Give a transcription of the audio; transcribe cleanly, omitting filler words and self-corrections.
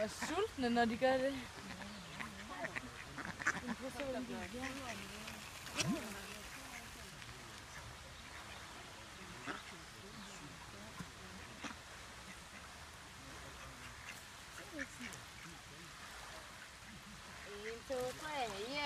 er sultne, når de gør det. En, to, tre,